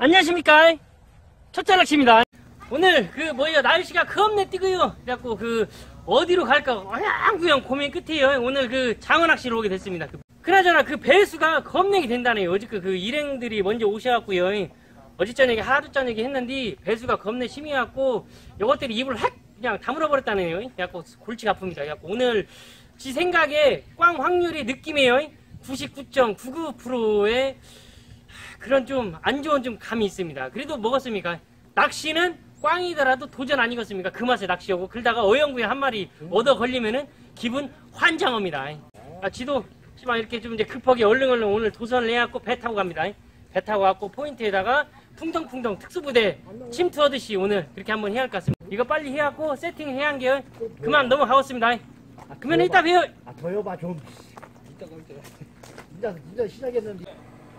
안녕하십니까, 첫째락시입니다. 오늘 날씨가 겁내 뜨거요. 그래갖고 어디로 갈까 어양구양 고민 끝이에요. 오늘 장어낚시로 오게 됐습니다. 그나저나 배수가 겁내게 된다네요. 어저께 일행들이 먼저 오셔갖고요, 어제 저녁에 하루 저녁에 했는데 배수가 겁내 심해갖고 요것들이 입을 확 그냥 다물어 버렸다네요. 그래갖고 골치가 아픕니다. 그래갖고 오늘 지 생각에 꽝 확률이 느낌이에요. 99.99%의 그런 좀 안 좋은 좀 감이 있습니다. 그래도 먹었습니까? 낚시는 꽝이더라도 도전 아니겠습니까? 그 맛에 낚시하고 그러다가 어영구에 한 마리 얻어 걸리면은 기분 환장합니다. 지도 씨발 이렇게 좀 이제 급하게 얼른 오늘 도전을 해갖고 배 타고 갑니다. 배 타고 갖고 포인트에다가 풍덩풍덩 특수부대 침투하듯이 오늘 그렇게 한번 해야 할 것 같습니다. 이거 빨리 해갖고 세팅해야 한 게 그만 넘어가겠습니다. 그러면 이따 봬요. 더 해봐 좀. 진짜 시작했는데.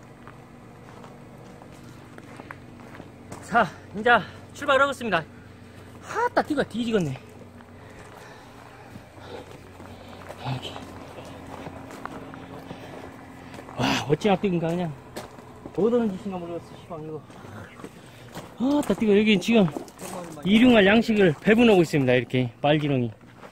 자, 이제 출발하겠습니다. 하따 뛰가 뒤지겠네. 이렇게. 와, 어찌나 뛰긴가 그냥. 어디는 짓인가 모르겠어, 시방 이거. 하따 뛰가 여기 지금 일용할 양식을 배분하고 있습니다. 이렇게 말지렁이.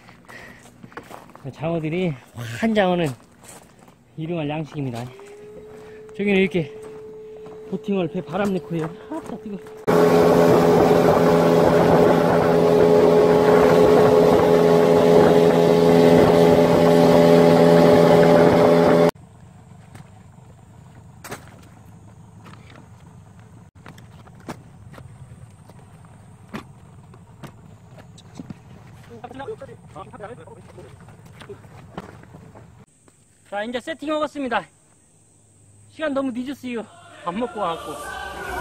장어들이 한 장어는 일용할 양식입니다. 저기는 이렇게 보팅을 배 바람 넣고 해요. 하따 뛰가. 자, 이제 세팅 하겠습니다. 시간 너무 늦었어요. 밥 먹고 와갖고.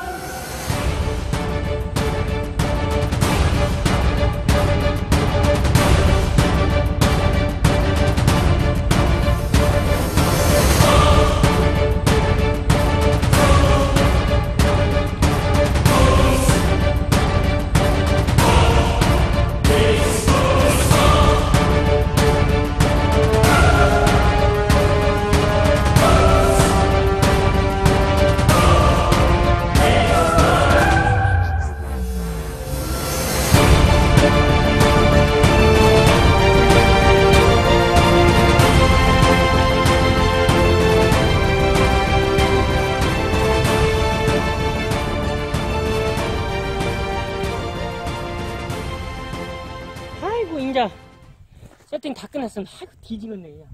이제 세팅 다 끝났으면 아이고 뒤지겠네 그냥.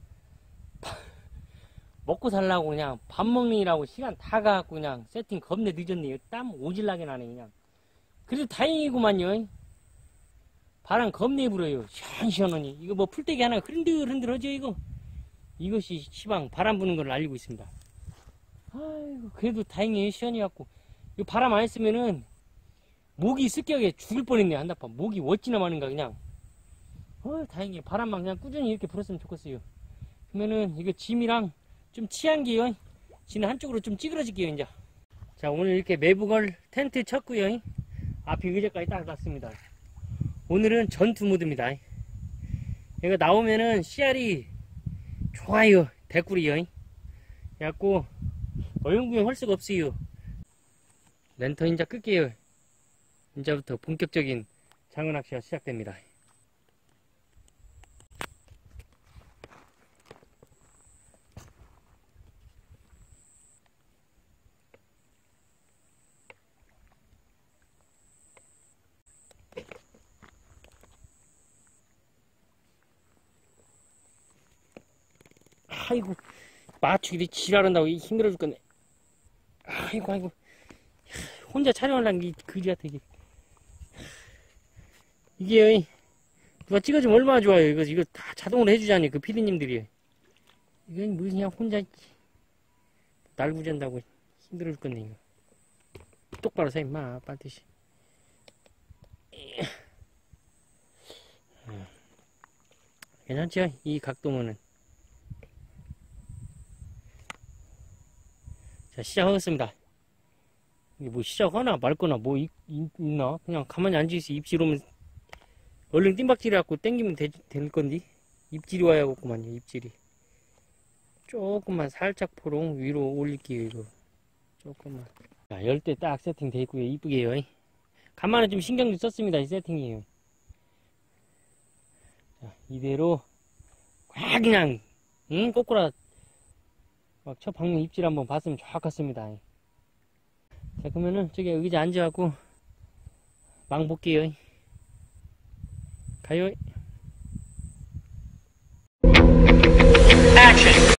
먹고 살라고 그냥 밥 먹느라고 시간 다 가갖고 그냥 세팅 겁내 늦었네요. 땀 오질나게 나네 그냥. 그래도 다행이구만요. 바람 겁내 불어요. 시원시원하니. 이거 뭐 풀떼기 하나 흔들흔들하죠 이거. 이것이 시방 바람 부는 걸 알리고 있습니다. 아이고 그래도 다행이에요. 시원해갖고. 이거 바람 안 했으면은 목이 습격에 죽을 뻔했네. 한다판 목이 어찌나 많은가 그냥. 다행이에요. 바람만 그냥 꾸준히 이렇게 불었으면 좋겠어요. 그러면은 이거 짐이랑 좀 치한게요. 지는 한쪽으로 좀 찌그러질게요 이제. 자, 오늘 이렇게 매부걸 텐트 쳤고요. 앞에 의자까지 딱 놨습니다. 오늘은 전투 모드입니다. 얘가 나오면은 씨알이 좋아요. 대꾸리요. 그래갖고 어영부영 할 수가 없어요. 랜턴 이제 끌게요. 이제부터 본격적인 장어낚시가 시작됩니다. 아이고 맞추기 지랄한다고 힘들어 죽겠네. 아이고 혼자 촬영하려는 게 그지 같아 이게 누가 찍어주면 얼마나 좋아요. 이거 다 자동으로 해주잖아요. 그 피디님들이. 이건 뭐 그냥 혼자 날구잔다고 힘들어 죽겠네 이거. 똑바로 서 임마 반드시. 괜찮죠? 이 각도면은. 자, 시작하겠습니다. 이게 뭐 시작하나 말거나 뭐 있나? 그냥 가만히 앉아있어. 입질 오면 얼른 뜀박질 해갖고 땡기면 될 건데. 입질이 와야겠구만요. 입질이. 조금만 살짝 포롱 위로 올릴게요. 이거 조금만. 자, 열 때 딱 세팅 돼 있고요. 이쁘게요. 간만에 좀 신경 좀 썼습니다. 이 세팅이에요. 자, 이대로 꽉 그냥 꼬꾸라 막 첫 방문 입질 한번 봤으면 좋겠습니다. 자, 그러면은 저기 의자 앉아갖고 망 볼게요. 가요. 액션.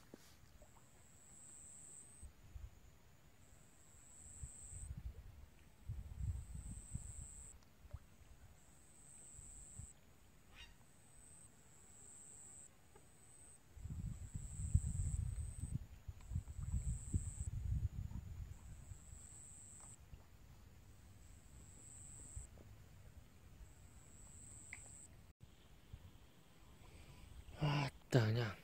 아따 그냥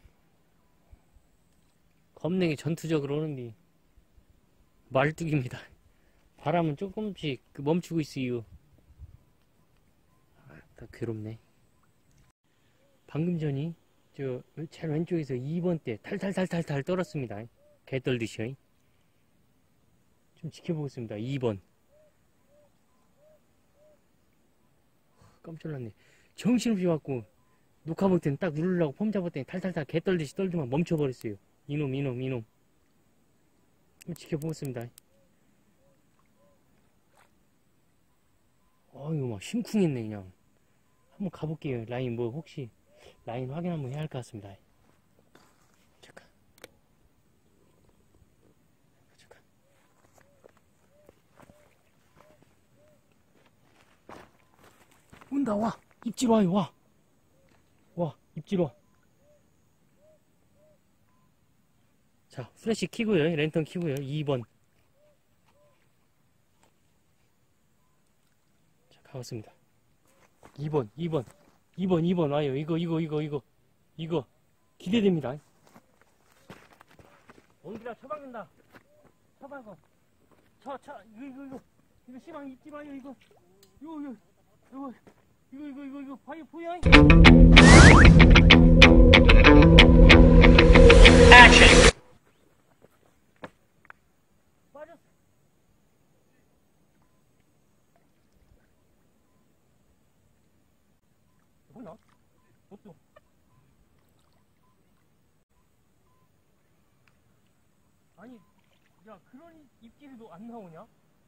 겁내게 전투적으로 오는데 말뚝입니다. 바람은 조금씩 멈추고 있어요. 아따 괴롭네. 방금 전이 저 제일 왼쪽에서 2번 때 탈탈탈탈탈 떨었습니다. 개 떨듯이. 좀 지켜보겠습니다. 2번. 깜짝 놀랐네. 정신없이 왔고 녹화 볼 때는 딱 누르려고 폼 잡았더니 탈탈탈 개 떨듯이 떨더만 멈춰버렸어요. 이놈. 한번 지켜보겠습니다. 이거 막 심쿵했네 그냥. 한번 가볼게요. 라인 뭐 혹시 라인 확인 한번 해야 할 것 같습니다. 잠깐. 온다. 와 입질 와요. 와 입질 와. 자 플래시 켜고요. 랜턴 켜고요. 2번. 자 가봤습니다. 2번 와요. 이거 기대됩니다. 엉기라 쳐박는다. 쳐박어. 이거 시방 잊지 마요. 이거 봐요 보여. 액션. 빠졌어. 뭐나? 없어. 아니, 야, 그런 입질도 안 나오냐?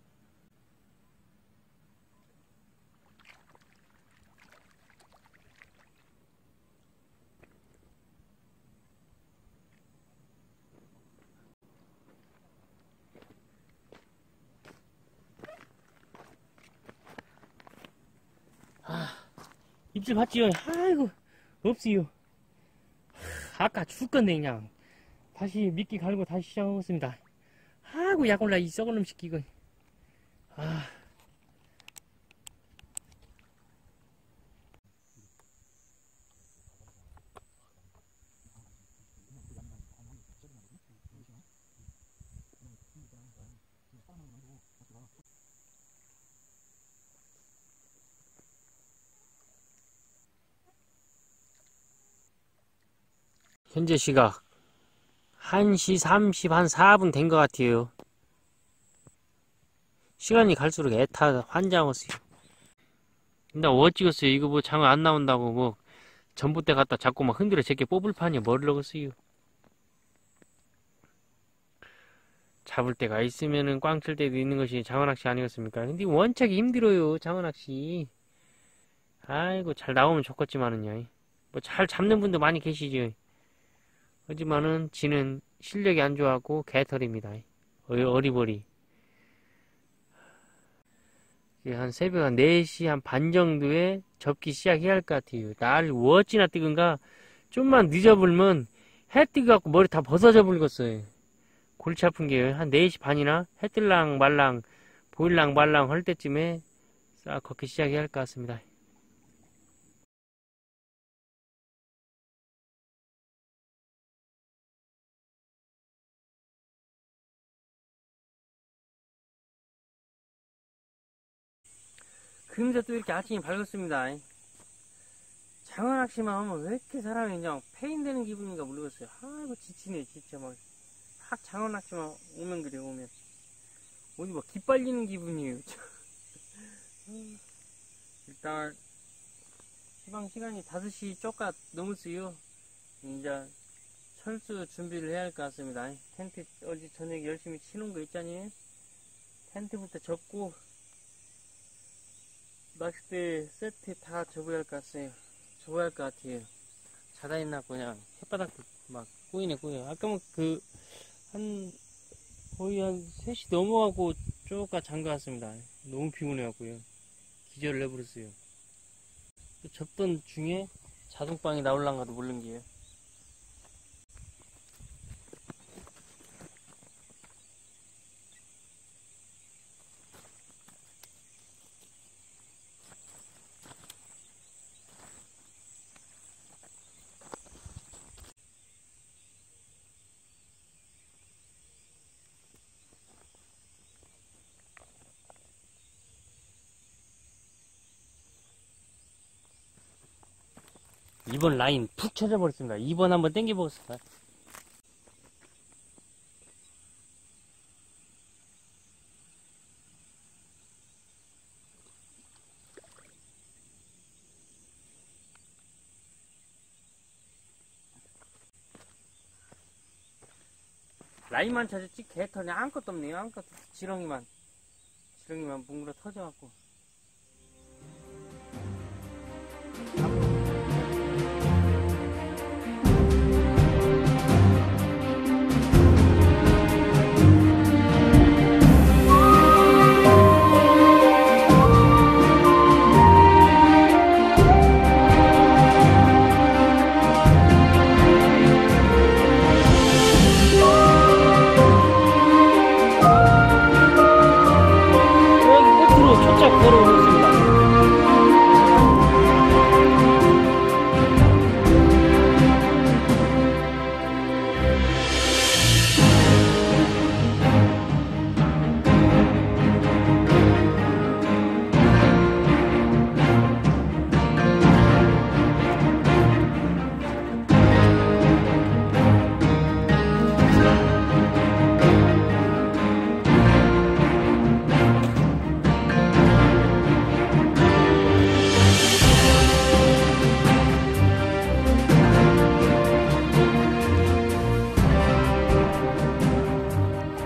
입질 봤지요? 아이고, 없어요. 아까 죽을 건데, 그냥. 다시 미끼 갈고 다시 시작하겠습니다. 아이고, 약 올라, 이 썩은 놈 시키고. 현재 시각 1시 30, 한 4분 된 것 같아요. 시간이 갈수록 애타 환장했어요. 나 찍었어요. 이거 뭐 장어 안 나온다고 뭐 전봇대 갖다 자꾸 막 흔들어 제게 뽑을 판이야. 뭘 넣었어요. 잡을 때가 있으면은 꽝 칠 때도 있는 것이 장어낚시 아니겠습니까? 근데 원칙이 힘들어요. 장어낚시. 아이고 잘 나오면 좋겠지만은요. 뭐 잘 잡는 분도 많이 계시죠. 하지만은 지는 실력이 안 좋아하고 개털입니다. 어리버리. 한 새벽 한 4시 한 반 정도에 접기 시작해야 할 것 같아요. 날 어찌나 뜨근가 좀만 늦어불면 해 뜨갖고 머리 다 벗어져 불겠어요. 골치 아픈 게 한 4시 반이나 해 뜰랑 말랑 보일랑 말랑 할 때쯤에 싹 걷기 시작해야 할 것 같습니다. 금세 또 이렇게 아침이 밝았습니다. 장어낚시만 하면 왜 이렇게 사람이 그냥 페인되는 기분인가 모르겠어요. 아이고 지치네 진짜 막 장어낚시만 오면 그래 오면 어디 막 기빨리는 기분이에요. 일단 해방 시간이 5시 쪼까 넘었어요. 이제 철수 준비를 해야 할 것 같습니다. 텐트 어제 저녁에 열심히 치는 거 있잖아요. 텐트부터 접고 낚싯대 세트 다 접어야 할 것 같아요. 접어야 할 것 같아요. 자다 있나 그냥 햇바닥도 막 꼬이네 꼬여. 아까 뭐 거의 한 3시 넘어가고 쪼까 잔 것 같습니다. 너무 피곤해갖고요. 기절을 해버렸어요. 또 접던 중에 자동방이 나올란가도 모르는 게요. 이번 라인 푹 쳐져버렸습니다. 2번 한번 땡겨보겠습니다. 라인만 찾았지 개털이 아무것도 없네요. 아무것도 지렁이만 뭉그러 터져갖고.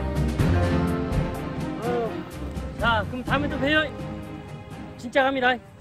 자, 그럼 다음에 또 봬요. 진짜 갑니다.